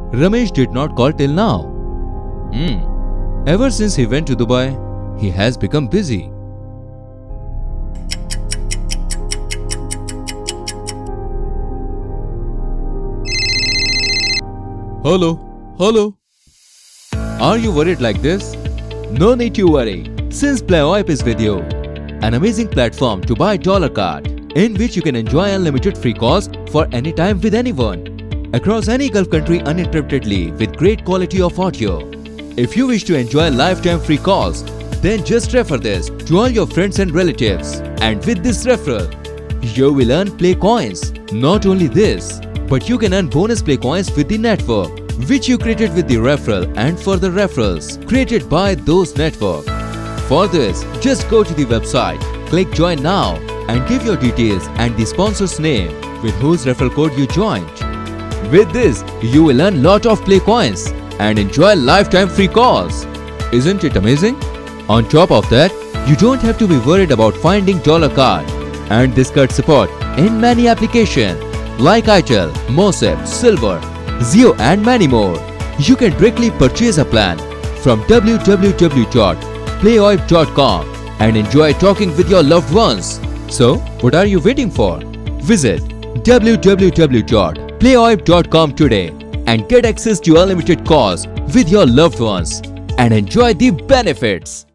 Ramesh did not call till now. Ever since he went to Dubai, he has become busy. Hello. Are you worried like this? No need to worry, since PlayOIP is with you. An amazing platform to buy dollar card, in which you can enjoy unlimited free calls for any time with anyone, across any Gulf country uninterruptedly with great quality of audio. If you wish to enjoy lifetime free calls, then just refer this to all your friends and relatives. And with this referral, you will earn Play Coins. Not only this, but you can earn bonus Play Coins with the network, which you created with the referral and further referrals created by those network. For this, just go to the website, click Join Now and give your details and the sponsor's name with whose referral code you joined. With this, you will earn lot of Play Coins and enjoy lifetime free calls. Isn't it amazing? On top of that, you don't have to be worried about finding dollar card, and this card support in many applications like Itel, Mosep, Silver, Zio and many more. You can directly purchase a plan from www.playoip.com and enjoy talking with your loved ones. So, what are you waiting for? Visit www.playoip.com today and get access to unlimited calls with your loved ones and enjoy the benefits.